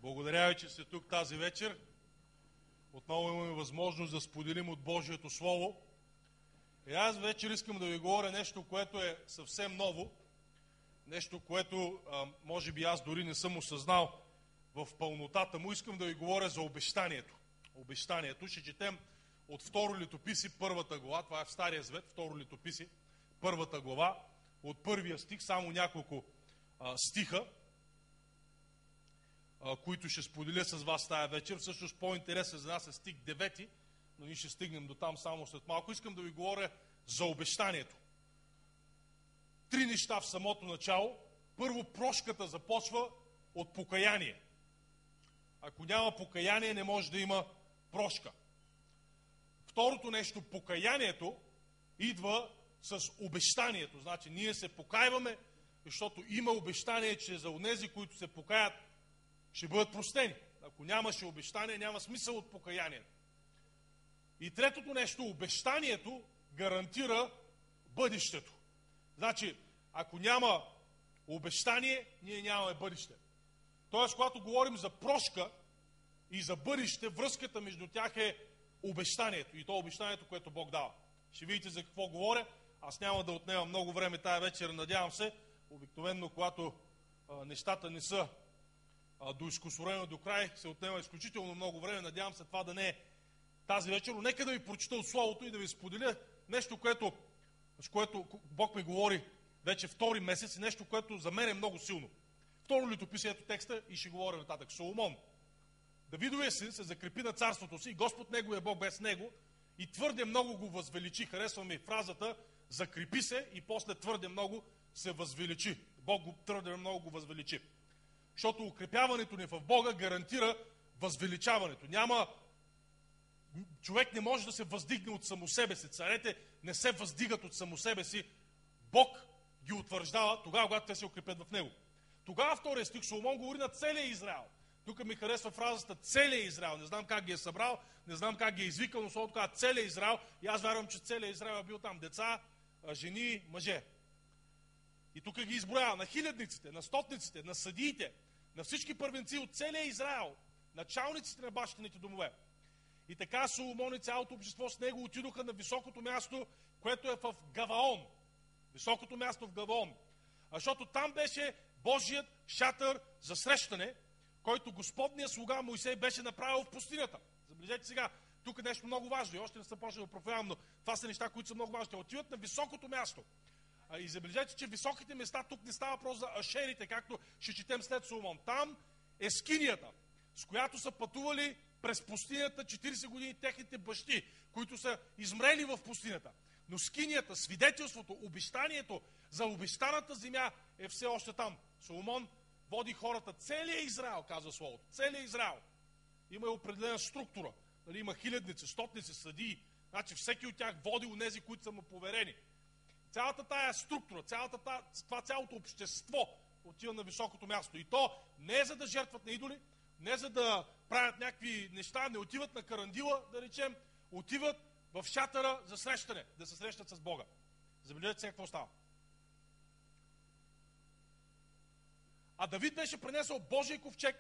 Благодаря ви, че сте тук тази вечер. Отново имаме възможност да споделим от Божието Слово. И аз вечер искам да ви говоря нещо, което е съвсем ново. Нещо, което може би аз дори не съм осъзнал в пълнотата му. Искам да ви говоря за обещанието. Обещанието. Ще четем от Второ летописи, първата глава. Това е в Стария Завет, Второ летописи, първата глава. От първия стих, само няколко стиха, които ще споделя с вас тая вечер. Всъщност по-интересен за нас е стих 9, но ние ще стигнем до там само след малко. Искам да ви говоря за обещанието. Три неща в самото начало. Първо, прошката започва от покаяние. Ако няма покаяние, не може да има прошка. Второто нещо, покаянието, идва с обещанието. Значи, ние се покайваме, защото има обещание, че за онези, които се покаят, ще бъдат простени. Ако нямаше обещание, няма смисъл от покаянието. И третото нещо, обещанието гарантира бъдещето. Значи, ако няма обещание, ние нямаме бъдеще. Тоест, когато говорим за прошка и за бъдеще, връзката между тях е обещанието. И то обещанието, което Бог дава. Ще видите за какво говоря. Аз няма да отнемам много време тая вечер, надявам се. Обикновено, когато нещата не са доизкусорено до край, се отнема изключително много време. Надявам се това да не е тази вечер. Но нека да ви прочита от Словото и да ви споделя нещо, с което Бог ми говори вече втори месец и нещо, което за мен е много силно. Второ летописи, ето текста и ще говоря нататък. Соломон. Давидовия син се закрепи на царството си и Господ неговия Бог без него и твърде много го възвеличи. Харесва ми фразата закрепи се и после твърде много се възвеличи. Бог го твърде много го възвеличи. Защото укрепяването ни в Бога гарантира възвеличаването. Човек не може да се въздигне от само себе си. Царете не се въздигат от само себе си. Бог ги утвърждава тогава, когато те се укрепят в него. Тогава втория стих Соломон говори на целия Израел. Тук ми харесва фразата целия Израел. Не знам как ги е събрал, не знам как ги е извикал, но Соломон казва целия Израел. И аз вярвам, че целия Израел е бил там. Деца, жени, мъже. И тук ги изброява на хилядниците, на стотниците, на съдиите, на всички първенци от целия Израел, началниците на бащините домове. И така Соломон и цялото общество с него отидоха на високото място, което е в Гаваон. Високото място в Гаваон. Защото там беше Божият шатър за срещане, който Господният слуга Моисей беше направил в пустинята. Забележете сега, тук е нещо много важно и още не съм почнал да проповядвам, но това са неща, които са много важни. Те отиват на високото място. И забележете, че високите места, тук не става въпрос за ашерите, както ще четем след Соломон. Там е скинията, с която са пътували през пустинята 40 години техните бащи, които са измрели в пустинята. Но скинията, свидетелството, обещанието за обещаната земя е все още там. Соломон води хората, целия Израел, казва Словото, целия Израел. Има и определена структура. Нали, има хилядници, стотници, съдии. Значи всеки от тях води онези, които са му поверени. Цялата тая структура, цялото общество отива на високото място. И то не е за да жертват на идоли, не за да правят някакви неща, не отиват на карандила, да речем, отиват в шатъра за срещане, да се срещат с Бога. Забележете сега какво става. А Давид беше пренесъл Божий ковчег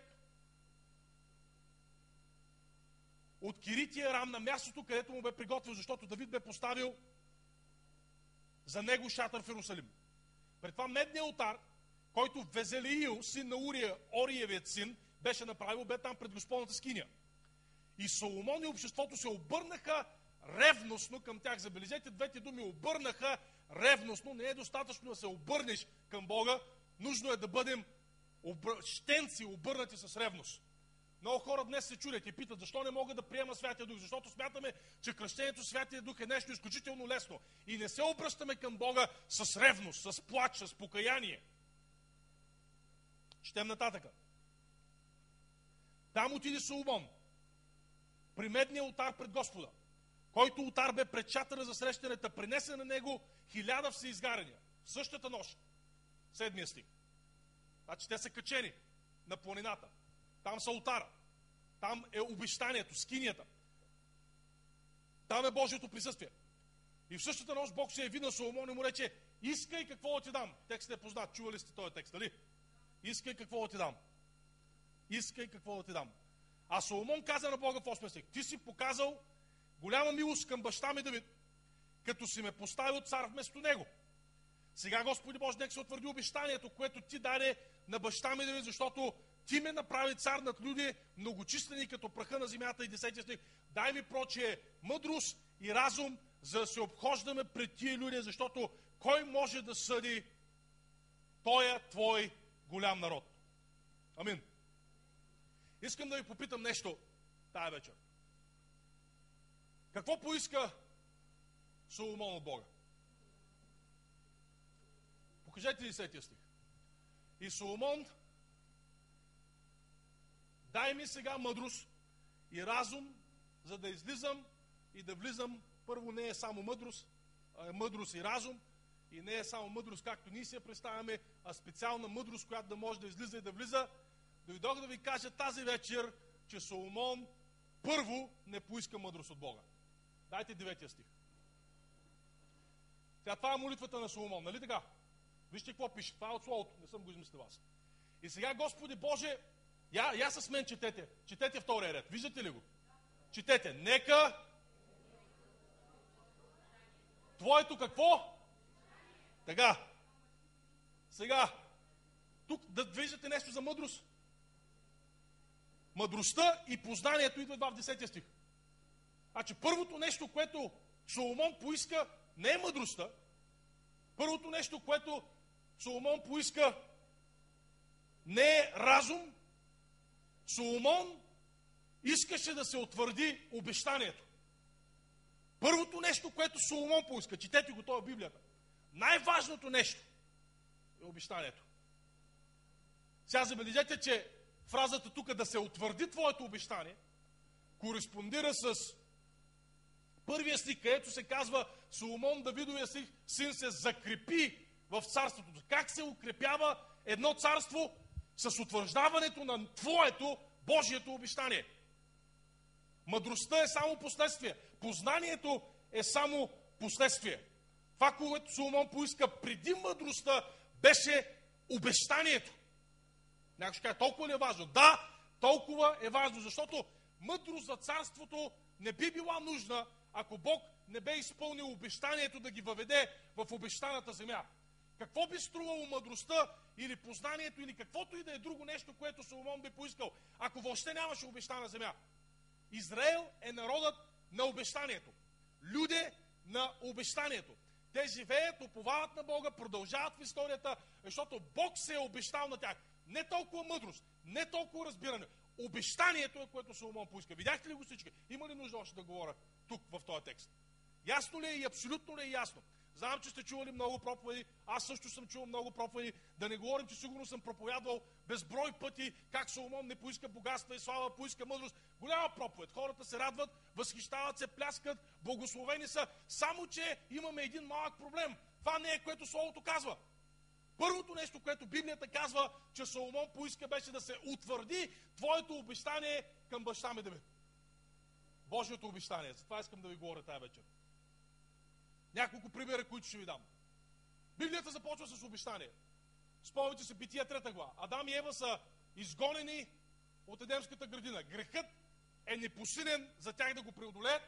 от Кирития Рам на мястото, където му бе приготвил, защото Давид бе поставил за него шатър в Иерусалим. Пред това медният олтар, който Везелиил, син на Урия, Ориевият син, беше направил, бе там пред Господната скиня. И Соломон и обществото се обърнаха ревностно към тях. Забележете двете думи, обърнаха ревностно. Не е достатъчно да се обърнеш към Бога, нужно е да бъдем щенци, обърнати с ревност. Много хора днес се чудят и питат, защо не могат да приема Святия Дух, защото смятаме, че кръщението Святия Дух е нещо изключително лесно. И не се обръщаме към Бога с ревност, с плач, с покаяние. Четем нататъка. Там отиде Соломон, при медния олтар пред Господа, който олтар бе пред шатъра за срещането, принесе на него 1000 всеизгарения. Същата нощ. 7 стих. Значи те са качени на планината. Там са олтара. Там е обещанието, скинията. Там е Божието присъствие. И в същата нощ Бог се яви на Соломон и му рече, искай какво да ти дам. Текстът е познат. Чували сте този текст, нали? Искай какво да ти дам. искай какво да ти дам. А Соломон каза на Бога в 8 стих: ти си показал голяма милост към баща ми Давид, като си ме поставил цар вместо него. Сега, Господи Боже, нека се утвърди обещанието, което ти даде на баща ми Давид, защото ти ме направи цар над люди, многочислени като праха на земята. И 10 стих: дай ми прочие мъдрост и разум, за да се обхождаме пред тия люди, защото кой може да съди тоя твой голям народ? Амин. Искам да ви попитам нещо тая вечер. Какво поиска Соломон от Бога? Покажете 10 стих. И Соломон: дай ми сега мъдрост и разум, за да излизам и да влизам. Първо, не е само мъдрост, а е мъдрост и разум. И не е само мъдрост, както ние си я представяме, а специална мъдрост, която да може да излиза и да влиза. Дойдох да ви кажа тази вечер, че Соломон първо не поиска мъдрост от Бога. Дайте 9 стих. Това е молитвата на Соломон, нали така? Вижте какво пише. Това е от Словото, не съм го измислил аз. И сега, Господи Боже, я с мен четете. Четете втория ред. Виждате ли го? Четете. Нека твоето какво? Така. Сега. Тук да виждате нещо за мъдрост. Мъдростта и познанието идват в 10 стих. Значи първото нещо, което Соломон поиска, не е мъдростта. Първото нещо, което Соломон поиска, не е разум. Соломон искаше да се утвърди обещанието. Първото нещо, което Соломон поиска, четете го, това е Библията. Най-важното нещо е обещанието. Сега забележете, че фразата тук да се утвърди твоето обещание кореспондира с първия стих, където се казва Соломон, Давидовия син, се закрепи в царството. Как се укрепява едно царство? С утвърждаването на твоето, Божието обещание. Мъдростта е само последствие. Познанието е само последствие. Това, което Соломон поиска преди мъдростта, беше обещанието. Някой ще каже: толкова ли е важно? Да, толкова е важно, защото мъдрост за царството не би била нужна, ако Бог не бе изпълнил обещанието да ги въведе в обещаната земя. Какво би струвало мъдростта или познанието, или каквото и да е друго нещо, което Соломон би поискал, ако въобще нямаше обещана земя? Израел е народът на обещанието. Люде на обещанието. Те живеят, уповават на Бога, продължават в историята, защото Бог се е обещал на тях. Не толкова мъдрост, не толкова разбиране. Обещанието е, което Соломон поиска. Видяхте ли го всички? Има ли нужда още да говоря тук в този текст? Ясно ли е и абсолютно ли е ясно? Знам, че сте чували много проповеди, аз също съм чувал много проповеди, да не говорим, че сигурно съм проповядвал безброй пъти, как Соломон не поиска богатства и слава, поиска мъдрост. Голяма проповед, хората се радват, възхищават се, пляскат, благословени са, само че имаме един малък проблем. Това не е, което Словото казва. Първото нещо, което Библията казва, че Соломон поиска, беше да се утвърди твоето обещание към баща ми Давид. Божието обещание. За това искам да ви говоря тая вечер. Няколко примера, които ще ви дам. Библията започва с обещание. Спомните се Бития 3 глава. Адам и Ева са изгонени от Едемската градина. Грехът е непосилен за тях да го преодолеят.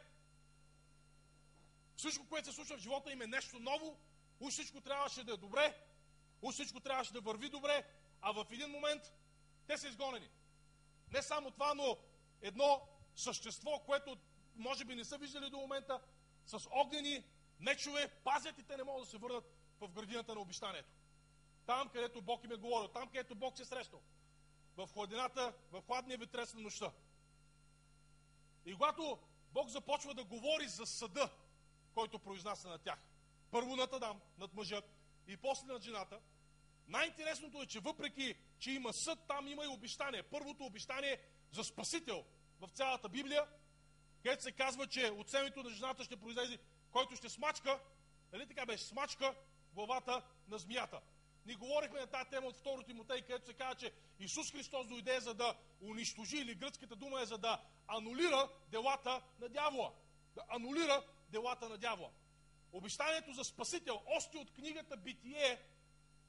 Всичко, което се случва в живота им, е нещо ново. Уж всичко трябваше да е добре. Уж всичко трябваше да върви добре. А в един момент те са изгонени. Не само това, но едно същество, което може би не са виждали до момента, с огнени мечове, пазят и те не могат да се върнат в градината на обещанието. Там, където Бог им е говорил, там, където Бог се срещал. В хладината, в хладния ветрец на нощта. И когато Бог започва да говори за съда, който произнася на тях, първо над Адам, над мъжът и после над жената, най-интересното е, че въпреки, че има съд, там има и обещание. Първото обещание за Спасител в цялата Библия, където се казва, че от семето на жената ще произлезе, който ще смачка, нали така беше, смачка главата на змията. Ние говорихме на тази тема от 2 Тимотей, където се казва, че Исус Христос дойде за да унищожи, или гръцката дума е за да анулира делата на дявола. Да анулира делата на дявола. Обещанието за Спасител, още от книгата Битие,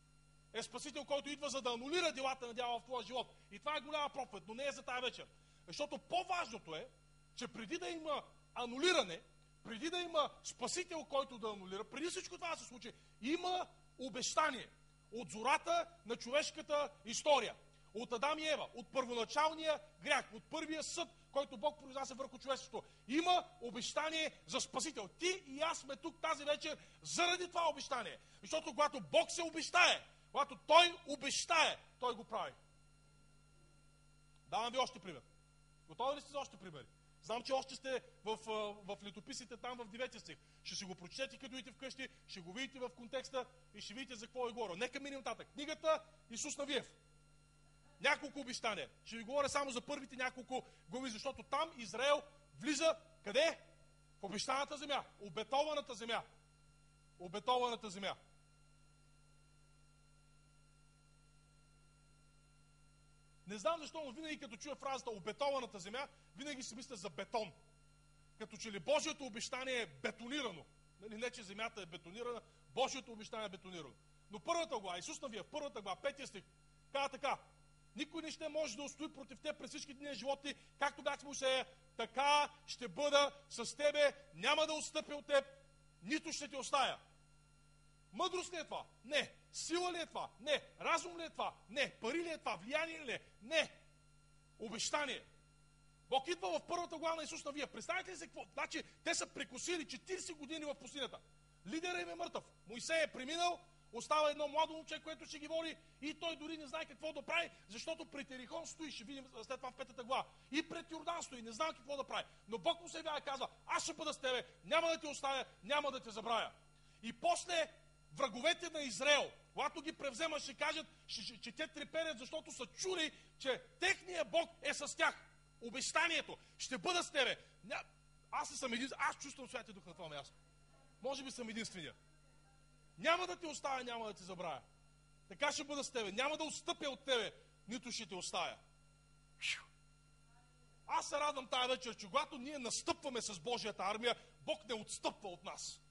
е Спасител, който идва за да анулира делата на дявола в твоя живот. И това е голяма проповед, но не е за тази вечер. Защото по-важното е, че преди да има анулиране, преди да има Спасител, който да анулира, преди всичко това да се случи, има обещание от зората на човешката история. От Адам и Ева, от първоначалния грях, от първия съд, който Бог произнася върху човечеството. Има обещание за Спасител. Ти и аз сме тук тази вечер заради това обещание. Защото когато Бог се обещае, когато Той обещае, Той го прави. Давам ви още пример. Готови ли сте за още примери? Знам, че още сте в летописите там в 9 стих. Ще си го прочетете, като идете вкъщи, ще го видите в контекста и ще видите за какво е говорил. Нека минем нататък. Книгата Исус Навиев. Няколко обещания. Ще ви говоря само за първите няколко глави, защото там Израел влиза къде? В обещаната земя. Обетованата земя. Обетованата земя. Не знам защо, но винаги като чуя фразата обетованата земя, винаги си мисля за бетон. Като че ли Божието обещание е бетонирано. Не, че земята е бетонирана, Божието обещание е бетонирано. Но първата глава, Исус Навиев, първата глава, 5 стих, казва така: никой не ще може да устои против теб през всички дни на живота ти, както бях с Моисея, така ще бъда с тебе, няма да отстъпя от теб, нито ще те оставя. Мъдрост ли е това? Не. Сила ли е това? Не. Разум ли е това? Не. Пари ли е това? Влияние ли е? Не. Обещание. Бог идва в първата глава на Исус Навиев. Представете ли се какво? Значи, те са прекусили 40 години в пустинята. Лидерът им е мъртъв. Моисей е преминал, остава едно младо момче, което ще ги води, и той дори не знае какво да прави, защото пред Ерихон стои, ще видим след това в 5 глава, и пред Йордан стои, не знае какво да прави. Но Бог му се явява и казва: аз ще бъда с тебе, няма да те оставя, няма да те забравя. И после враговете на Израел, когато ги превземат, ще кажат, че те треперят, защото са чули, че техният Бог е с тях. Обещанието: ще бъда с тебе. Аз съм един, аз чувствам Святия Дух на това място. Може би съм единствения. Няма да те оставя, няма да те забравя. Така ще бъда с тебе. Няма да отстъпя от тебе, нито ще те оставя. Аз се радвам тая вечер, че когато ние настъпваме с Божията армия, Бог не отстъпва от нас.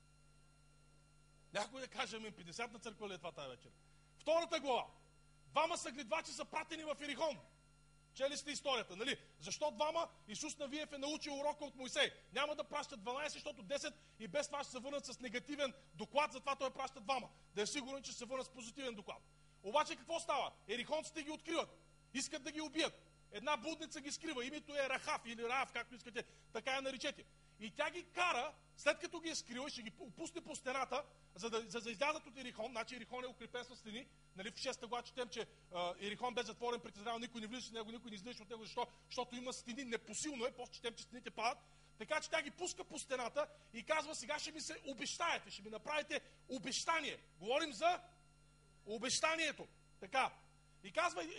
Някой да каже: 50 на църква ли е това тая вечер? Втората глава. Двама съгледвачи са пратени в Ерихон. Чели сте историята, нали? Защо двама? Исус Навиев е научил урока от Моисей. Няма да пращат 12, защото 10 и без това ще се върнат с негативен доклад, затова той праща двама. Да е сигурен, че ще се върнат с позитивен доклад. Обаче какво става? Ерихонците ги откриват. Искат да ги убият. Една блудница ги скрива. Името е Рахав или Раав, както искате, така я наричете. И тя ги кара, след като ги е скрила, ще ги пусне по стената, за да излязат от Ерихон. Значи Ерихон е укрепен с стени. Нали, в 6 глава четем, че Ерихон бе затворен пред Израел, никой не влизаше в него, никой не излизаше от него. Защо? Защото има стени, непосилно е, после четем, че стените падат. Така че тя ги пуска по стената и казва: сега ще ми се обещаете, ще ми направите обещание. Говорим за обещанието. Така. И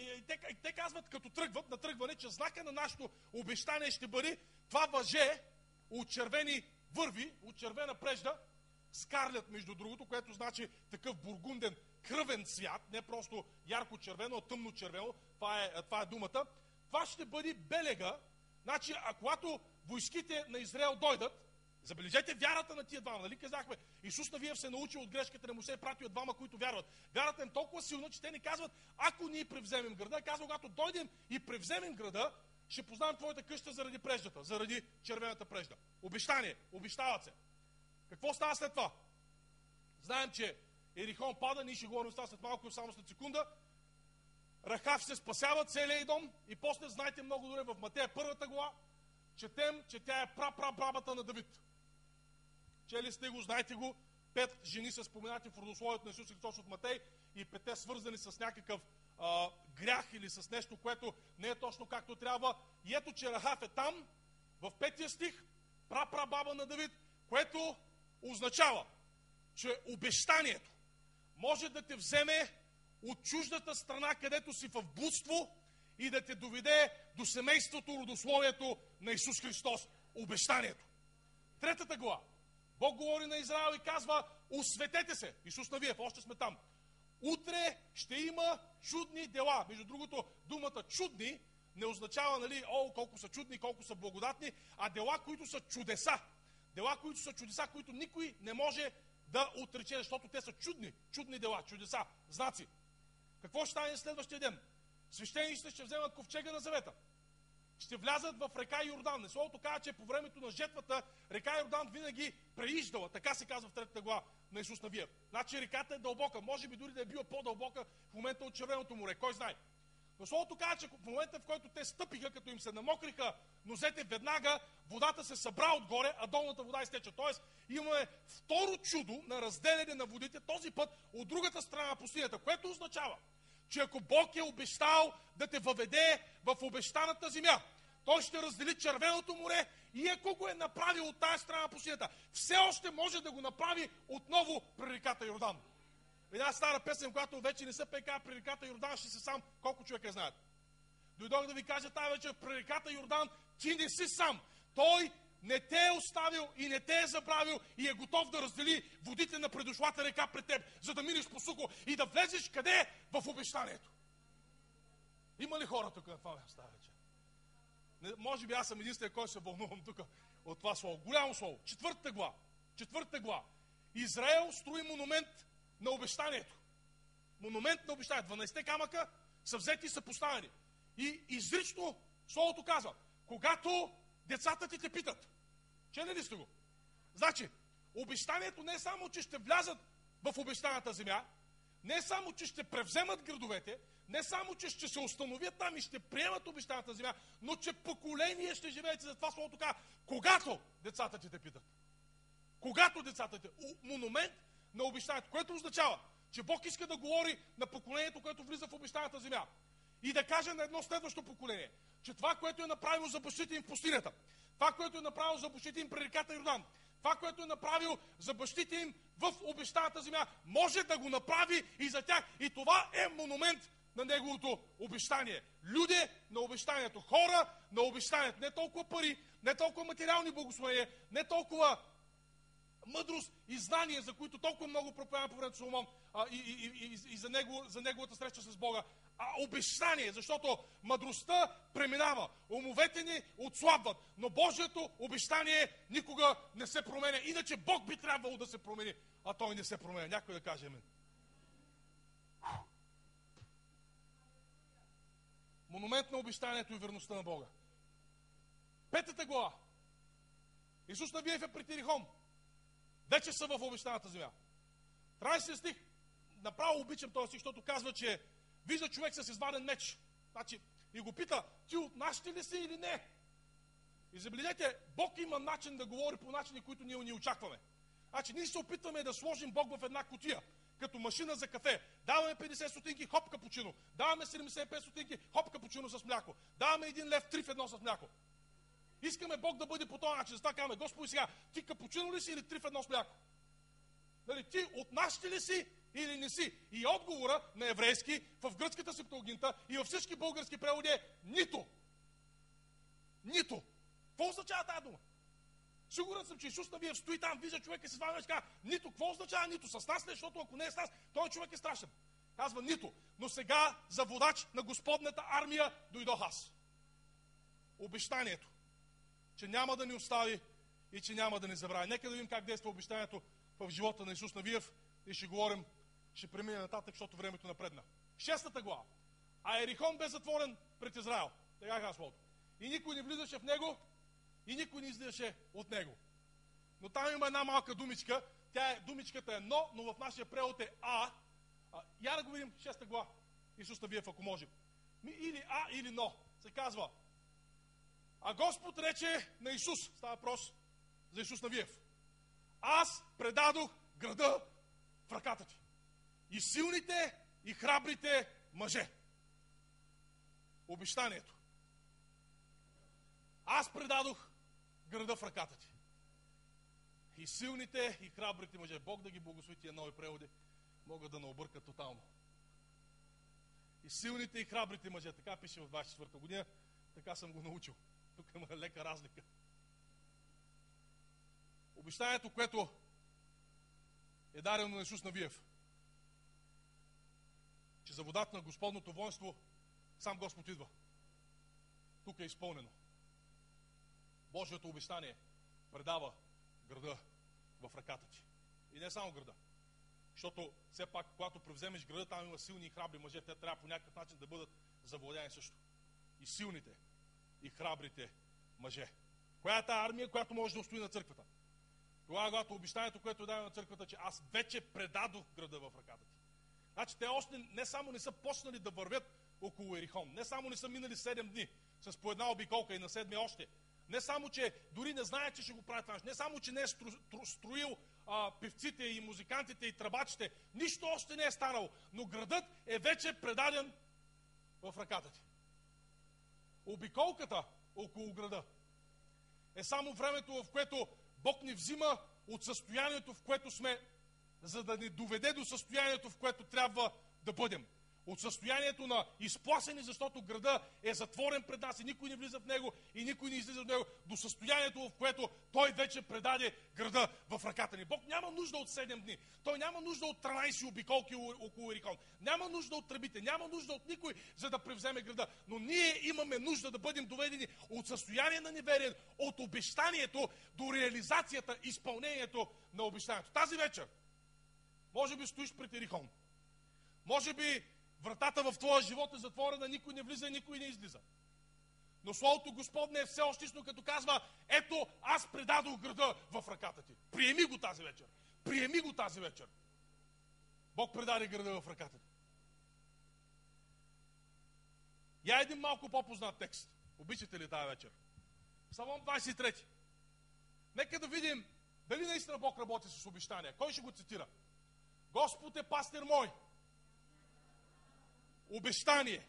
те казват, като тръгват на тръгване, че знака на нашето обещание ще бъде това въже от червени върви, от червена прежда, скарлет, между другото, което значи такъв бургунден кръвен цвят, не просто ярко червено, а тъмно червено, това е думата. Това ще бъде белега. Значи, а когато войските на Израел дойдат, забележете вярата на тия двама, нали казахме? Исус Навиев се е научил от грешката на Моисей, прати от двама, които вярват. Вярата им толкова силна, че те не казват: ако ние превземем града, казва: когато дойдем и превземем града, ще познаем твоята къща заради преждата, заради червената прежда. Обещание, обещават се. Какво става след това? Знаем, че Ерихон пада, ние ще говорим това след малко, само след секунда. Рахав се спасява, целият дом, и после, знаете много добре, в Матея 1 глава, четем, че тя е прабабата на Давид. Чели сте го, знаете го. 5 жени са споменати в родословието на Исус Христос от Матей и 5 свързани с някакъв грях или с нещо, което не е точно както трябва. И ето, че Рахав е там, в 5 стих, прабаба на Давид, което означава, че обещанието може да те вземе от чуждата страна, където си в блудство, и да те доведе до семейството, родословието на Исус Христос. Обещанието. 3 глава. Бог говори на Израел и казва: осветете се. Исус Навиев, още сме там. Утре ще има чудни дела. Между другото, думата чудни не означава, нали, колко са чудни, колко са благодатни, а дела, които са чудеса. Дела, които са чудеса, които никой не може да отрече, защото те са чудни. Чудни дела, чудеса, знаци. Какво ще стане следващия ден? Свещениците ще вземат ковчега на завета. Ще влязат в река Йордан. Словото казва, че по времето на жетвата река Йордан винаги преиждала. Така се казва в 3 глава на Исус Навиев. Значи реката е дълбока. Може би дори да е била по-дълбока в момента от Червеното море. Кой знае? Но Словото казва, че в момента, в който те стъпиха, като им се намокриха нозете, веднага водата се събра отгоре, а долната вода изтече. Тоест имаме второ чудо на разделяне на водите, този път от другата страна на пустинята, което означава, че ако Бог е обещал да те въведе в обещаната земя, Той ще раздели Червеното море и ако го е направил от тази страна на пустинята, все още може да го направи отново при реката Йордан. Една стара песен, която вече не се пее, при реката Йордан ще си сам. Колко човека знаят? Дойдох да ви кажа тази вечер, при реката Йордан ти не си сам. Той не те е оставил и не те е забравил и е готов да раздели водите на предошлата река пред теб, за да минеш по сухо и да влезеш къде? В обещанието. Има ли хора тук на това място вече? Може би аз съм единствен, който се вълнувам тук от това слово. Голямо слово. 4 глава. Израел строи монумент на обещанието. Монумент на обещанието. 12 камъка са взети и са поставени. И изрично словото казва, когато децата ти те питат, чели ли сте го? Значи, обещанието не е само, че ще влязат в обещаната земя, не е само, че ще превземат градовете, не само, че ще се установят там и ще приемат обещаната земя, но че поколение ще живеете. За това словото казва, когато децата ти те питат. Когато децата ти. Монумент на обещанието, което означава, че Бог иска да говори на поколението, което влиза в обещаната земя. И да каже на едно следващо поколение, че това, което е направило за бащите им в пустинята, това, което е направило за бащите им при реката Йордан, това, което е направил за бащите им в обещаната земя, може да го направи и за тях. И това е монумент на неговото обещание. Люди на обещанието, хора на обещанието. Не толкова пари, не толкова материални благословения, не толкова мъдрост и знание, за които толкова много проповядва по времето Соломон и за неговата среща с Бога, а обещание, защото мъдростта преминава, умовете ни отслабват, но Божието обещание никога не се променя. Иначе Бог би трябвало да се промени, а Той не се променя. Някой да каже амин. Монумент на обещанието и верността на Бога. 5 глава. Исус Навиев е при Терихон. Вече са в обещаната земя. 30 стих. Направо обичам този стих, защото казва, че вижда човек с изваден меч. Значи, и го пита, ти от нашите ли си или не? И забележете, Бог има начин да говори по начини, които ние не очакваме. Значи, ние се опитваме да сложим Бог в една кутия, като машина за кафе. Даваме 50 стотинки, хоп капучино. Даваме 75 стотинки, хоп капучино с мляко. Даваме 1 лев, 3 в 1 с мляко. Искаме Бог да бъде по този начин. Затова казваме, Господи, сега, ти капучино ли си или 3 в 1 с мляко? Нали, ти от нашите ли си или не си? И отговора на еврейски, в гръцката Септуагинта и във всички български преводи е нито. Нито. Какво означава тази дума? Сигурен съм, че Исус Навиев стои там, вижда човека и се звава и казва, нито. Какво означава нито? С нас ли? Защото ако не е с нас, този човек е страшен. Казва нито. Но сега за водач на Господната армия дойдох аз. Обещанието, че няма да ни остави и че няма да ни забрави. Нека да видим как действа обещанието в живота на Исус Навиев и ще говорим, ще преминем нататък, защото времето напредна. 6 глава. А Ерихон бе затворен пред Израел. Така казва Словото. И никой не влизаше в него, и никой не излизаше от него. Но там има една малка думичка. Думичката е но в нашия превод е я да го видим 6 глава. Исус Навиев, ако може. Или или но. Се казва. А Господ рече на Исус, става въпрос за Исус Навиев, аз предадох града в ръката ти. И силните, и храбрите мъже. Обещанието. Аз предадох града в ръката ти. И силните, и храбрите мъже. Бог да ги благослови тия нови преводи. Могат да наобъркат тотално. И силните, и храбрите мъже. Така пише в 24-та година. Така съм го научил. Тук има лека разлика. Обещанието, което е дадено на Исус Навиев, че за водата на Господното воинство сам Господ идва. Тук е изпълнено. Божието обещание предава града в ръката ти. И не само града. Защото все пак, когато превземеш града, там има силни и храбри мъже. Те трябва по някакъв начин да бъдат завладени също. И силните, и храбрите мъже. Коя е тази армия, която може да устои на църквата? Това, когато обещанието, което даде на църквата, че аз вече предадох града в ръката ти. Значи те още не само не са почнали да вървят около Ерихон, не само не са минали 7 дни с по една обиколка и на 7 още, не само, че дори не знае, че ще го прави това, не само, че не е строил певците и музикантите и тръбачите, нищо още не е станало, но градът е вече предаден в ръката ти. Обиколката около града е само времето, в което Бог ни взима от състоянието, в което сме, за да ни доведе до състоянието, в което трябва да бъдем. От състоянието на изпласени, защото града е затворен пред нас и никой не влиза в него и никой не излиза в него, до състоянието, в което Той вече предаде града в ръката ни. Бог няма нужда от 7 дни. Той няма нужда от 13 обиколки около Ерихон. Няма нужда от тръбите, няма нужда от никой, за да превземе града. Но ние имаме нужда да бъдем доведени от състояние на неверие, от обещанието до реализацията, изпълнението на обещанието. Тази вечер, може би стоиш пред Ерихон. Може би вратата в твоя живот е затворена, никой не влиза, никой не излиза. Но Словото Господне е все още истинно, като казва: ето, аз предадох града в ръката ти. Приеми го тази вечер. Приеми го тази вечер. Бог предаде града в ръката ти. Я един малко по-познат текст. Обичате ли тази вечер? Псалом 23. Нека да видим дали наистина Бог работи с обещания. Кой ще го цитира? Господ е пастир мой. Обещание.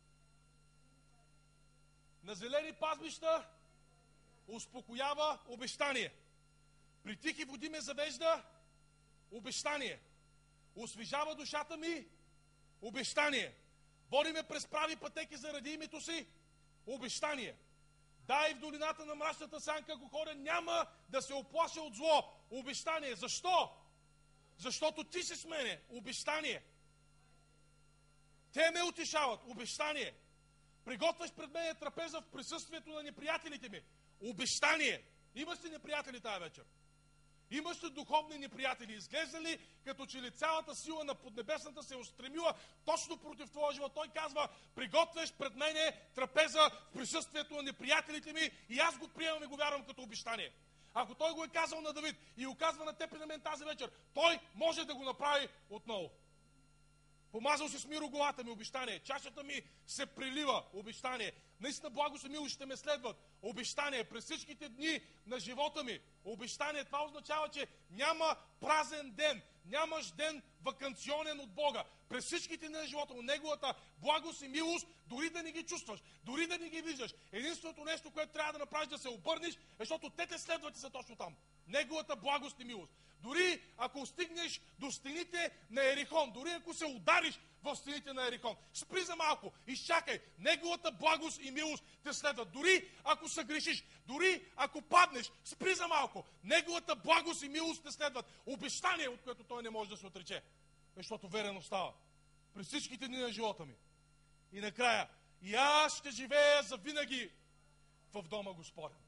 На зелени пазбища успокоява обещание. При тихи води ме завежда обещание. Освежава душата ми обещание. Води ме през прави пътеки заради името си обещание. Да, и в долината на мрачната сянка, ако ходя, няма да се оплаша от зло. Обещание. Защо? Защото ти си с мене. Обещание. Те ме утешават. Обещание. Приготвяш пред мен трапеза в присъствието на неприятелите ми. Обещание. Имаш ли неприятели тази вечер? Имаш ли духовни неприятели? Изглежда ли като че ли цялата сила на поднебесната се е устремила точно против твоя живот? Той казва: приготвяш пред мене трапеза в присъствието на неприятелите ми и аз го приемам и го вярвам като обещание. Ако той го е казал на Давид и го казва на теб и на мен тази вечер, той може да го направи отново. Помазал си с миро главата ми, обещание. Чашата ми се прилива, обещание. Наистина благост и милост ще ме следват, обещание. През всичките дни на живота ми, обещание. Това означава, че няма празен ден, нямаш ден ваканционен от Бога. През всичките дни на живота му, неговата благост и милост, дори да не ги чувстваш, дори да не ги виждаш. Единственото нещо, което трябва да направиш, да се обърнеш, защото те следват и са точно там. Неговата благост и милост. Дори ако стигнеш до стените на Ерихон, дори ако се удариш в стените на Ерихон, спри за малко, изчакай. Неговата благост и милост те следват. Дори ако съгрешиш, дори ако паднеш, спри за малко. Неговата благост и милост те следват. Обещание, от което той не може да се отрече. Защото верен остава през всичките дни на живота ми. И накрая, и аз ще живея завинаги в дома Господен.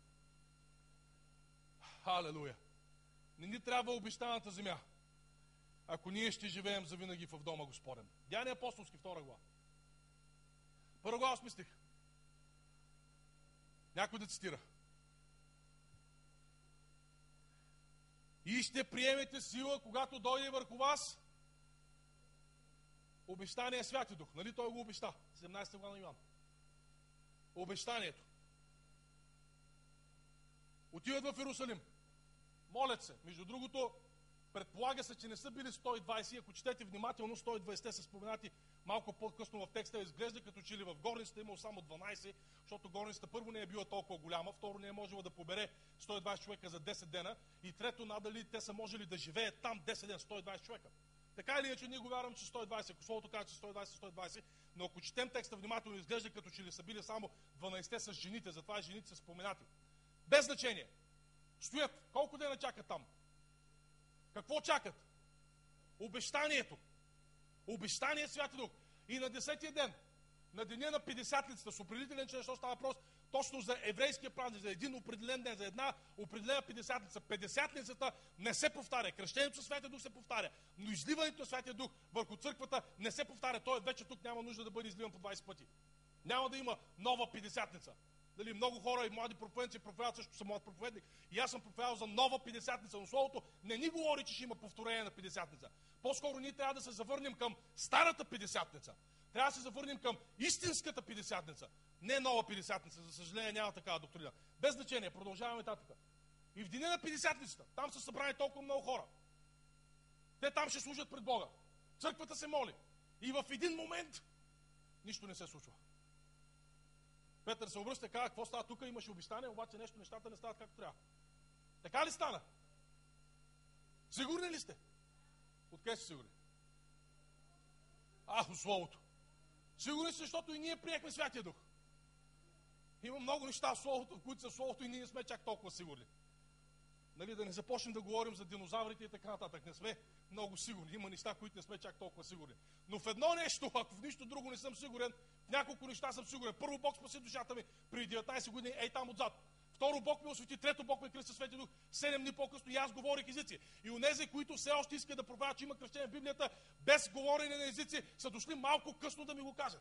Халелуя! Не ни трябва обещаната земя, ако ние ще живеем завинаги в дома Господен. Деяния апостолски, 2 глава. 1 глава 8 стих. Някой да цитира. И ще приемете сила, когато дойде върху вас обещание Святи Дух. Нали той го обеща? 17 глава на Йоан. Обещанието. Отиват в Иерусалим. Молят се. Между другото, предполага се, че не са били 120. Ако четете внимателно, 120 са споменати малко по-късно в текста. Изглежда като че ли в горницата имал само 12, защото горницата първо не е била толкова голяма, второ не е можела да побере 120 човека за 10 дена и трето надали те са можели да живеят там 10 дена, 120 човека. Така или иначе ние го вярваме, че 120, ако Словото казва, че 120, но ако четем текста внимателно, изглежда като че ли са били само 12 с жените, затова жените са споменати. Без значение. Стоят. Колко дена чакат там? Какво чакат? Обещанието. Обещание Святи Дух. И на 10-тия ден, на деня на Петдесятницата, с определителен член, защото става въпрос точно за еврейския празник, за един определен ден, за една определена Петдесятница. Петдесятницата не се повтаря. Кръщението със Святия Дух се повтаря. Но изливането на Святия Дух върху църквата не се повтаря. Той вече тук няма нужда да бъде изливан по 20 пъти. Няма да има нова Петдесятница. Дали, много хора и млади проповедници проповядват, също съм млад проповедник. И аз съм проповядвал за нова Петдесятница, но Словото не ни говори, че ще има повторение на Петдесятница. По-скоро ние трябва да се завърнем към старата Петдесятница. Трябва да се завърнем към истинската Петдесятница. Не нова Петдесятница, за съжаление няма такава доктрина. Без значение, продължаваме татъка. И в деня на Петдесятницата, там са събрани толкова много хора. Те там ще служат пред Бога. Църквата се моли. И в един момент нищо не се случва. Петър се обръща и казва, какво става тук, имаше обещание, обаче нещата не стават както трябва. Така ли стана? Сигурни ли сте? Откъде сте сигурни? От Словото. Сигурни сте, защото и ние приехме Святия Дух. Има много неща в Словото, в които са в Словото и ние не сме чак толкова сигурни. Нали, да не започнем да говорим за динозаврите и така нататък. Не сме много сигурни. Има неща, които не сме чак толкова сигурни. Но в едно нещо, ако в нищо друго не съм сигурен, в няколко неща съм сигурен. Първо, Бог спаси душата ми преди 19 години, там отзад. Второ, Бог ме освети. Трето, Бог ме кръсти със Светия Дух. 7 дни по-късно и аз говорих езици. И онези, които все още искат да проповядват, че има кръщение в Библията, без говорене на езици, са дошли малко късно да ми го кажат.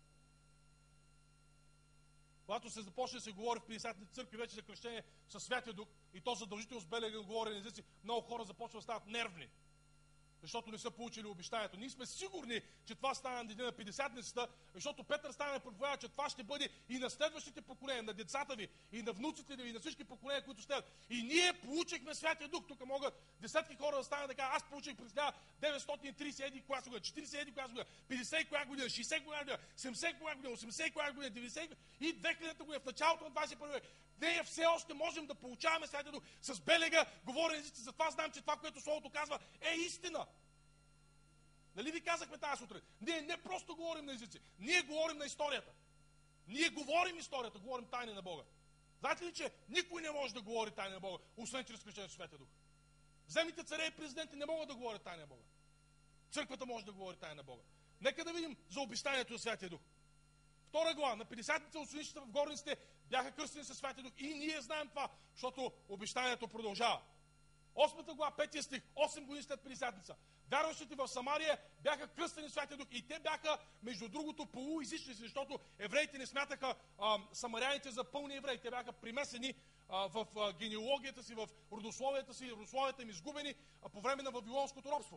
Когато се започне да се говори в 50-те църкви вече за кръщение със Святия Дух, и то задължително с белега говорене на езици, много хора започват да стават нервни. Защото не са получили обещанието. Ние сме сигурни, че това стане на деня на Петдесятницата, защото Петър стане да проповядва, че това ще бъде и на следващите поколения, на децата ви, и на внуците ви, и на всички поколения, които следват. И ние получихме Святия Дух. Тук могат десетки хора да станат да кажат, аз получих през 1930 еди коя година, 40 еди коя година, 50 коя година, 60 коя година, 70 коя година, 80 коя година, 90 и 2000 година, в началото на 21 век. Ние все още можем да получаваме Святия Дух с белега, говорене езици. Затова знам, че това, което Словото казва, е истина. Нали ви казахме тази сутрин? Ние не просто говорим на езици, ние говорим на историята. Ние говорим историята, говорим тайни на Бога. Знаете ли, че никой не може да говори тайни на Бога, освен чрез кръщение със Святия Дух? Земните царе и президенти не могат да говорят тайни на Бога. Църквата може да говори тайни на Бога. Нека да видим за обещанието на Святия Дух. Втора глава, на 50-те учениците в горниците бяха кръстени със Святия Дух. И ние знаем това, защото обещанието продължава. 8 глава, 5 стих, 8 години след Петдесятница. Вярващите в Самария бяха кръстени в Святия Дух. И те бяха, между другото, полуизичници, защото евреите не смятаха самаряните за пълни евреи. Те бяха примесени в генеалогията си, в родословията си, родословията им изгубени по време на вавилонското робство.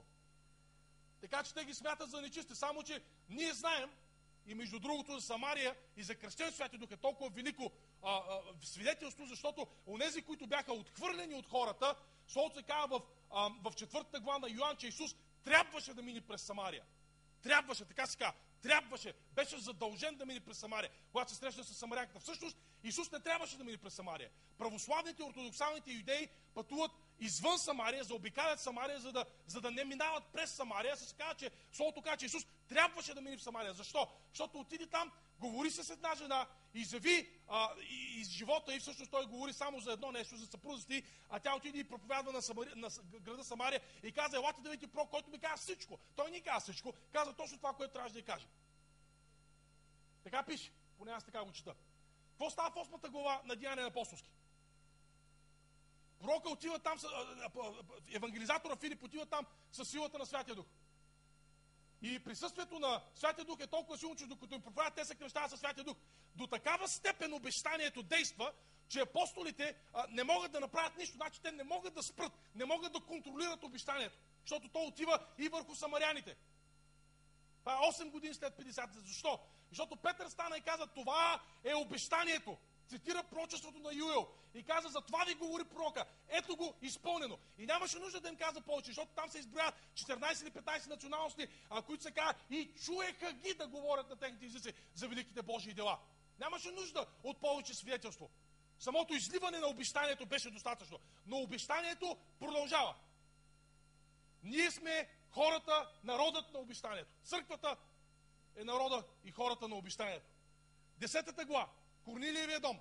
Така че те ги смятат за нечисти. Само че ние знаем, и между другото за Самария и за кръщен Святия Дух е толкова велико свидетелство, защото онези, които бяха отхвърлени от хората, Словото се казва в 4 глава на Йоан, че Исус трябваше да мине през Самария. Трябваше, така се казва. Трябваше, беше задължен да мине през Самария, когато се срещна с самарянката. Всъщност, Исус не трябваше да мине през Самария. Православните, ортодоксалните юдеи пътуват извън Самария, заобикалят Самария, за да не минават през Самария. Се казва, че Словото казва, че Исус трябваше да мине в Самария. Защо? Защото отиде там, говори с една жена, изяви из живота и всъщност той говори само за едно нещо, за съпружество, а тя отиде и проповядва на града Самария и каза, елате да видите пророк, който ми каза всичко. Той не каза всичко, каза точно това, което трябваше да й каже. Така пише, поне аз така го чета. Какво става в 8 глава на Деяния на апостолски? Пророка отива там, евангелизатора Филип отива там със силата на Святия Дух. И присъствието на Святия Дух е толкова силно, че докато им проповядат, те се кръщават със Святия Дух. До такава степен обещанието действа, че апостолите не могат да направят нищо. Значи те не могат да спрат, не могат да контролират обещанието, защото то отива и върху самаряните. Това е 8 години след 50. Защо? Защото Петър стана и каза, това е обещанието. Цитира пророчеството на Юел и каза, за това ви говори пророка. Ето го изпълнено. И нямаше нужда да им каза повече, защото там се изброяват 14 или 15 националности, които се казват и чуеха ги да говорят на техните езици за великите Божии дела. Нямаше нужда от повече свидетелство. Самото изливане на обещанието беше достатъчно. Но обещанието продължава. Ние сме хората, народът на обещанието. Църквата е народа и хората на обещанието. 10 глава. Корнилиевия дом.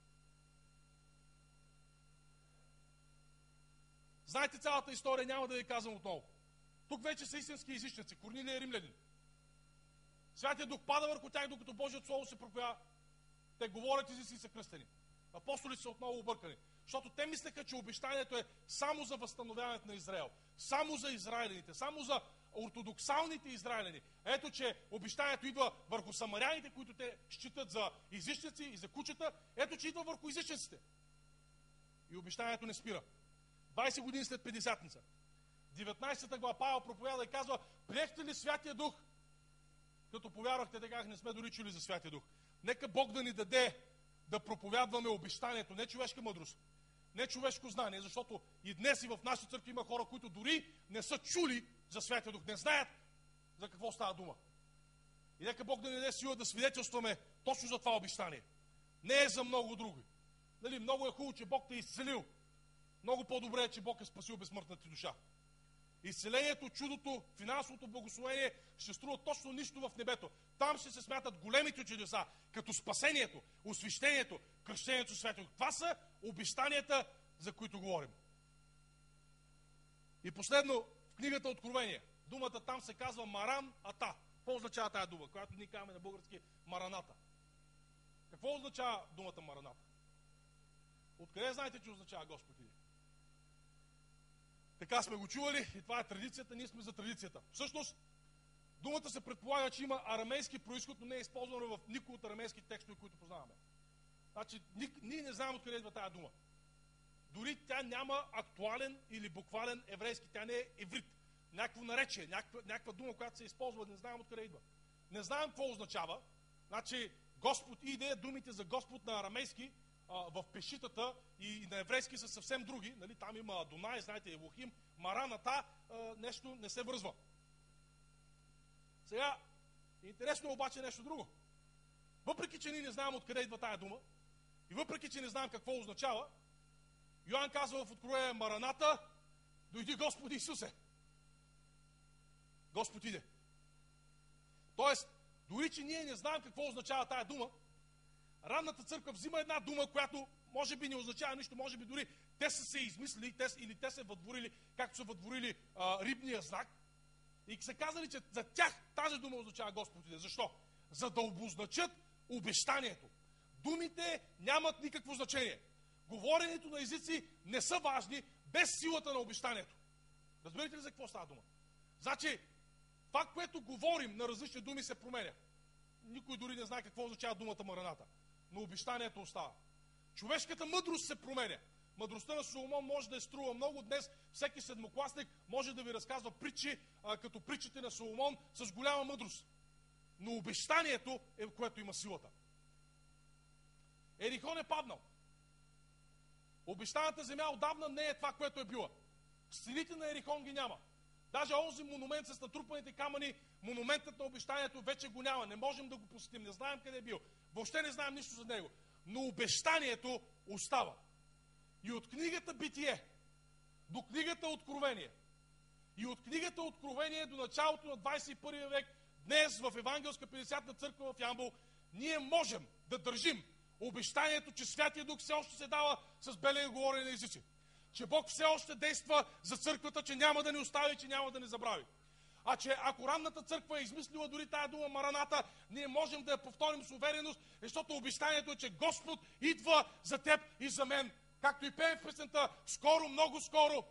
Знаете цялата история, няма да ви казвам отново. Тук вече са истински езичници. Корнилия е римлянин. Святия Дух пада върху тях, докато Божието Слово се проповядва. Те говорят езици и са кръстени. Апостолите са отново объркани. Защото те мислеха, че обещанието е само за възстановяването на Израел. Само за израелините. Само за ортодоксалните израелени. Ето, че обещанието идва върху самаряните, които те считат за езичници и за кучета. Ето, че идва върху езичниците. И обещанието не спира. 20 години след Петдесятница. 19 глава Павел проповяда и казва: приехте ли Святия Дух? Като повярвахте, така не сме дори чули за Святия Дух. Нека Бог да ни даде да проповядваме обещанието, не човешка мъдрост, не човешко знание, защото и днес и в нашата църква има хора, които дори не са чули за Святия Дух, не знаят за какво става дума. И нека Бог да ни даде сила да свидетелстваме точно за това обещание. Не е за много други. Нали, много е хубаво, че Бог те е изцелил. Много по-добре е, че Бог е спасил безсмъртната ти душа. Изцелението, чудото, финансовото благословение ще струва точно нищо в небето. Там ще се смятат големите чудеса, като спасението, освещението, кръщението Святия Дух. Това са обещанията, за които говорим. И последно, в книгата Откровение, думата там се казва Маран Ата. Какво означава тая дума, която ние казваме на български Мараната? Какво означава думата Мараната? Откъде знаете, че означава Господ иде? Така сме го чували и това е традицията, ние сме за традицията. Всъщност, думата се предполага, че има арамейски произход, но не е използвана в никой от арамейските текстове, които познаваме. Значи, ние не знаем откъде идва тая дума. Дори тя няма актуален или буквален еврейски, тя не е еврит. Някакво наречие, някаква дума, която се използва, не знаем откъде идва. Не знаем какво означава. Значи, Господ иде, думите за Господ на арамейски, в пешитата и на еврейски са съвсем други. Нали? Там има Адонай, знаете, Елохим, Мараната, нещо не се връзва. Сега, интересно е обаче нещо друго. Въпреки, че ние не знаем откъде идва тая дума и въпреки, че не знаем какво означава, Йоан казва в Откровение: Мараната, дойди Господ Исусе. Господ иде. Тоест, дори че ние не знаем какво означава тая дума, ранната църква взима една дума, която може би не означава нищо, може би дори те са се измислили или те са въдворили, както са въдворили рибния знак, и са казали, че за тях тази дума означава Господ иде. Защо? За да обозначат обещанието. Думите нямат никакво значение. Говоренето на езици не са важни без силата на обещанието. Разбирате ли за какво става дума? Значи, това, което говорим на различни думи, се променя. Никой дори не знае какво означава думата Мараната. Но обещанието остава. Човешката мъдрост се променя. Мъдростта на Соломон може да струва много. Днес всеки седмокласник може да ви разказва притчи, като притчите на Соломон, с голяма мъдрост. Но обещанието е, което има силата. Ерихон е паднал. Обещаната земя отдавна не е това, което е била. Стените на Ерихон ги няма. Даже онзи монумент с натрупаните камъни, монументът на обещанието вече го няма. Не можем да го посетим, не знаем къде е бил. Въобще не знаем нищо за него. Но обещанието остава. И от книгата Битие до книгата Откровение, и от книгата Откровение до началото на 21 век, днес в Евангелска 50-та църква в Ямбол, ние можем да държим обещанието, че Святия Дух все още се дава с белене говорене на езици. Че Бог все още действа за църквата, че няма да ни остави, че няма да ни забрави. А че ако ранната църква е измислила дори тая дума Мараната, ние можем да я повторим с увереност, защото обещанието е, че Господ идва за теб и за мен. Както и пеем в песента: скоро, много скоро.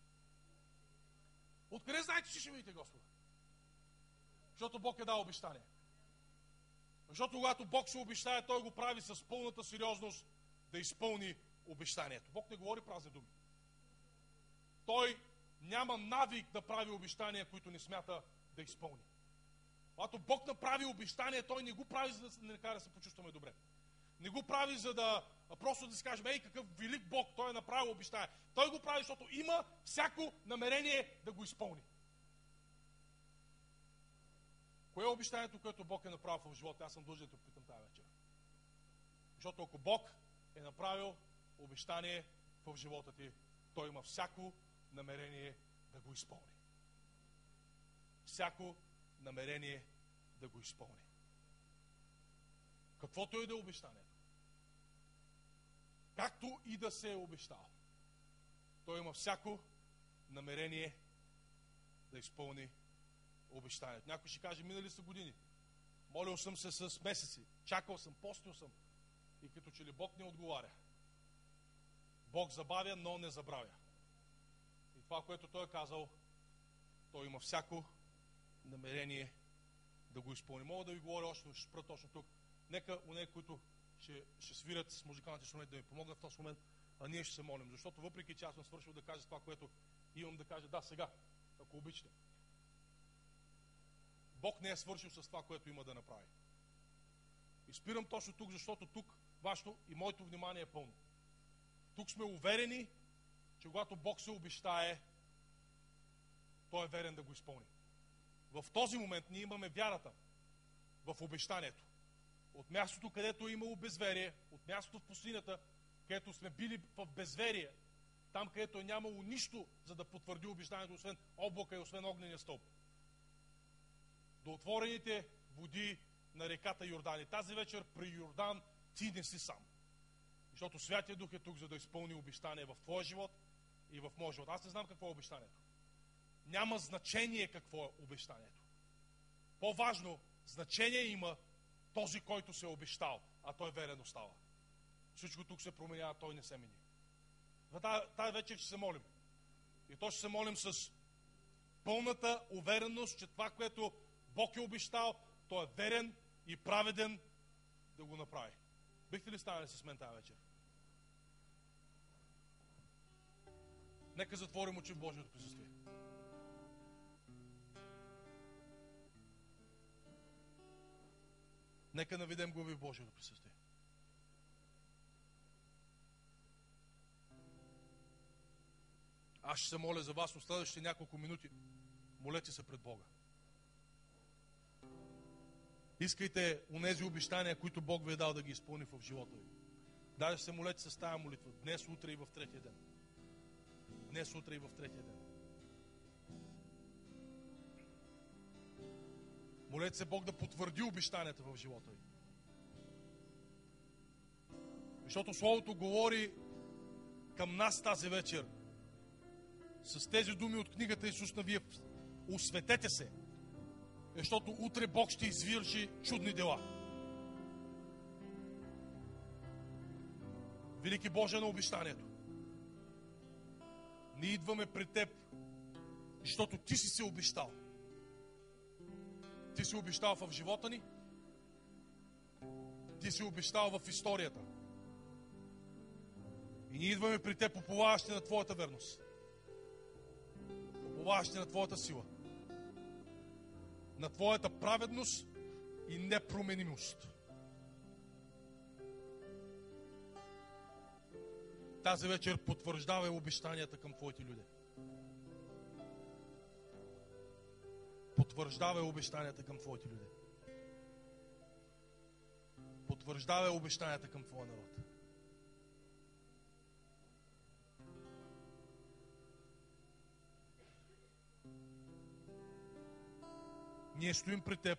Откъде знаете, че ще видите Господа? Защото Бог е дал обещание. Защото когато Бог се обещае, Той го прави с пълната сериозност да изпълни обещанието. Бог не говори празни думи. Той няма навик да прави обещания, които не смята да изпълни. Когато Бог направи обещание, Той не го прави, за да не кара да се почувстваме добре. Не го прави, за да просто да си кажем: ей, какъв велик Бог, Той е направил обещание. Той го прави, защото има всяко намерение да го изпълни. Кое е обещанието, което Бог е направил в живота? Аз съм длъжен да те попитам тази вечер. Защото ако Бог е направил обещание в живота ти, Той има всяко намерение да го изпълни. Всяко намерение да го изпълни. Каквото и да е обещанието, както и да се е обещал, Той има всяко намерение да изпълни обещанието. Някой ще каже: минали са години. Молил съм се с месеци. Чакал съм, постил съм. И като че ли Бог не отговаря. Бог забавя, но не забравя. И това, което Той е казал, Той има всяко намерение да го изпълни. Мога да ви говоря още, ще спра точно тук. Нека онези, които ще свирят с музикалните инструменти, да ми помогнат в този момент, а ние ще се молим. Защото въпреки че аз съм свършил да кажа това, което имам да кажа, да, сега, ако обичате. Бог не е свършил с това, което има да направи. И спирам точно тук, защото тук вашето и моето внимание е пълно. Тук сме уверени, че когато Бог се обещае, Той е верен да го изпълни. В този момент ние имаме вярата в обещанието. От мястото, където е имало безверие, от мястото в пустинята, където сме били в безверие, там, където е нямало нищо, за да потвърди обещанието, освен облака и освен огнения стълб. До отворените води на реката Йордан. И тази вечер при Йордан ти не си сам. Защото Святия Дух е тук, за да изпълни обещание в твоя живот и в моя живот. Аз не знам какво е обещанието. Няма значение какво е обещанието. По-важно значение има този, който се е обещал, а той верен остава. Всичко тук се променява, той не се мени. Тая вечер ще се молим. И то ще се молим с пълната увереност, че това, което Бог е обещал, той е верен и праведен да го направи. Бихте ли станали с мен тази вечер? Нека затворим очи в Божието присъствие. Нека наведем глави в Божието присъствие. Аз ще се моля за вас в следващите няколко минути. Молете се пред Бога. Искайте онези обещания, които Бог ви е дал да ги изпълни в живота ви. Даже се молете с тая молитва. Днес, утре и в третия ден. Днес, утре и в третия ден. Молете се Бог да потвърди обещанията в живота ви. Защото Словото говори към нас тази вечер с тези думи от книгата Исус Навиев. Осветете се, защото утре Бог ще извърши чудни дела. Велики Боже на обещанието, ние идваме при Теб, защото Ти си се обещал. Ти си обещал в живота ни, Ти си обещал в историята. И ние идваме при Теб, уповаващи на Твоята верност, уповаващи на Твоята сила, на Твоята праведност и непроменимост. Тази вечер потвърждавай обещанията към Твоите люди. Потвърждавай обещанията към Твоите люди. Потвърждавай обещанията към Твоя народ. Ние стоим при Теб,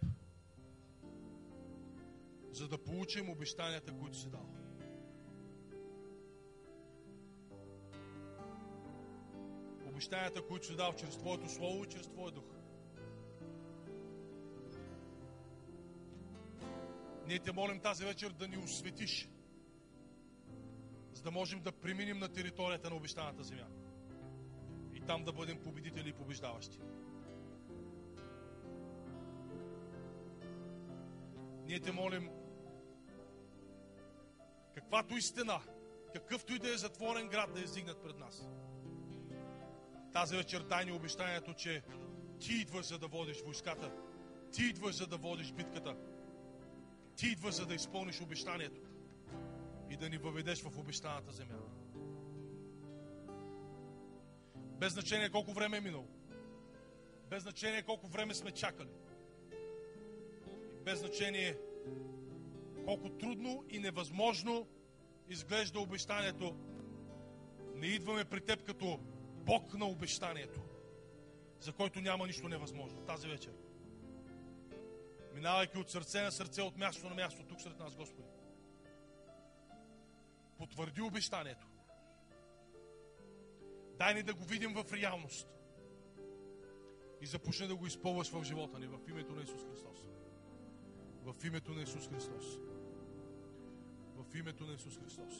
за да получим обещанията, които си дал. Обещанията, които си дал чрез Твоето Слово и чрез Твоя Дух. Ние Те молим тази вечер да ни осветиш, за да можем да преминем на територията на обещаната земя и там да бъдем победители и побеждаващи. Ние Те молим, каквато и стена, какъвто и да е затворен град да издигнат пред нас. Тази вечер дай ни обещанието, че Ти идваш, за да водиш войската. Ти идваш, за да водиш битката. Ти идваш, за да изпълниш обещанието и да ни въведеш в обещаната земя. Без значение колко време е минало. Без значение колко време сме чакали. И без значение колко трудно и невъзможно изглежда обещанието. Не идваме при Теб като Бог на обещанието, за който няма нищо невъзможно. Тази вечер, минавайки от сърце на сърце, от място на място, тук сред нас, Господи, потвърди обещанието. Дай ни да го видим в реалност и започни да го изпълваш в живота ни, в името на Исус Христос. В името на Исус Христос. В името на Исус Христос.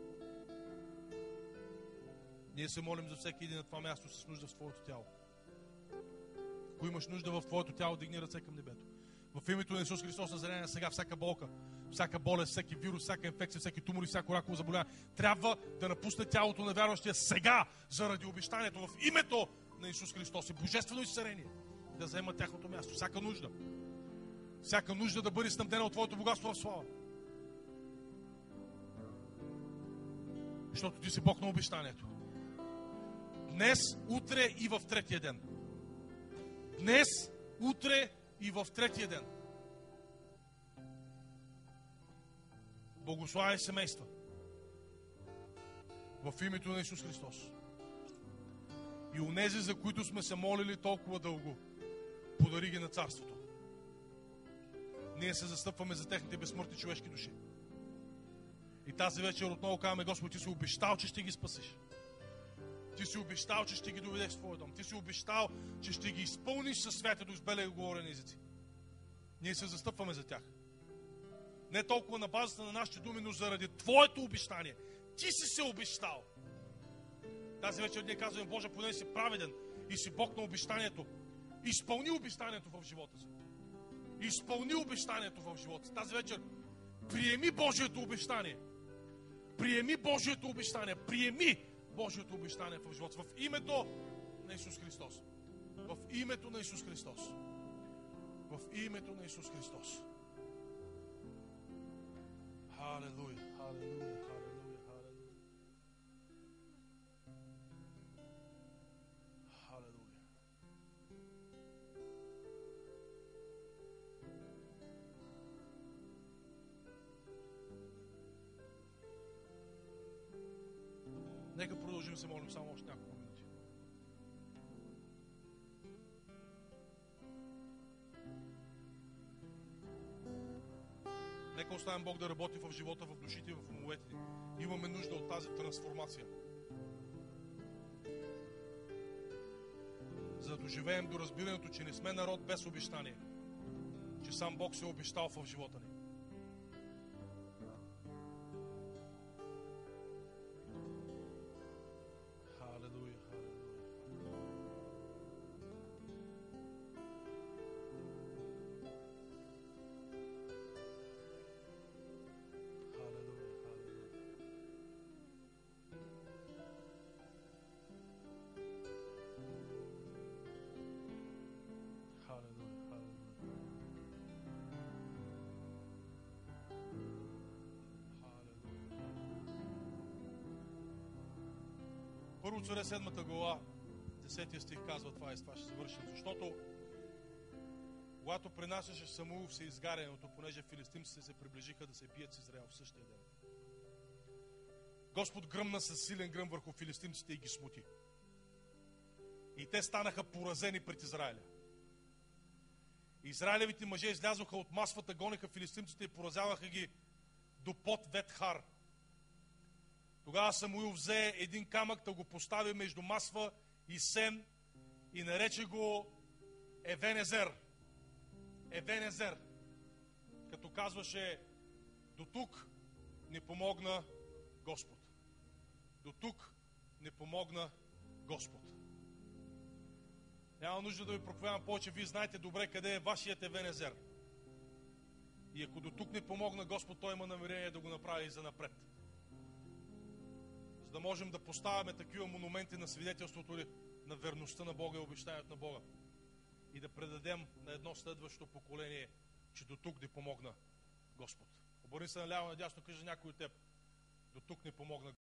Ние се молим за всеки един на това място с нужда в Твоето тяло. Ако имаш нужда в Твоето тяло, дигни ръце към небето. В името на Исус Христос Назарянин сега всяка болка, всяка болест, всеки вирус, всяка инфекция, всеки тумор и всяко раково заболяване трябва да напусне тялото на вярващия сега, заради обещанието в името на Исус Христос и божествено изцеление да заема тяхното място. Всяка нужда да бъде снабдена от Твоето богатство в слава. Защото Ти си Бог на обещанието. Днес, утре и в третия ден. Днес, утре и в третия ден. Благославяй семейства. В името на Исус Христос. И онези, за които сме се молили толкова дълго, подари ги на Царството. Ние се застъпваме за техните безсмъртни човешки души. И тази вечер отново казваме: Господи, Ти си обещал, че ще ги спасиш. Ти си обещал, че ще ги доведеш в Твоя дом. Ти си обещал, че ще ги изпълниш със Святия Дух с белия говорени езици. Ние се застъпваме за тях. Не толкова на базата на нашите думи, но заради Твоето обещание. Ти си се обещал. Тази вечер ние казваме: Боже, поне си праведен и си Бог на обещанието. Изпълни обещанието в живота си. Изпълни обещанието в живота си. Тази вечер приеми Божието обещание. Приеми Божието обещание. Приеми Божието обещание в живота. В името на Исус Христос. В името на Исус Христос. В името на Исус Христос. Халелуя, халелуя, халелуя, халелуя. Халелуя. Нека продължим се молим само още няколко минути. Нека оставим Бог да работи в живота, в душите и в умовете ни. Имаме нужда от тази трансформация. За да доживеем до разбирането, че не сме народ без обещание. Че сам Бог се е обещал в живота ни. Първо Царе 7 глава, 10 стих казва това и с това ще завършим. Защото когато принасяше Самуил всеизгарянето, понеже филистимците се приближиха да се бият с Израел в същия ден, Господ гръмна със силен гръм върху филистимците и ги смути. И те станаха поразени пред Израиля. Израилевите мъже излязоха от масвата, гониха филистимците и поразяваха ги до под Ветхар. Тогава Самуил взе един камък, да го постави между Масва и Сен и нарече го Евенезер. Евенезер. Като казваше: до тук не помогна Господ. До тук не помогна Господ. Няма нужда да ви проповядам повече. Вие знаете добре къде е вашият Евенезер. И ако до тук не помогна Господ, Той има намерение да го направи и занапред. За да можем да поставяме такива монументи на свидетелството ли на верността на Бога и обещанието на Бога. И да предадем на едно следващо поколение, че до тук не помогна Господ. Обърни се наляво надясно, кажи някой от теб: до тук не помогна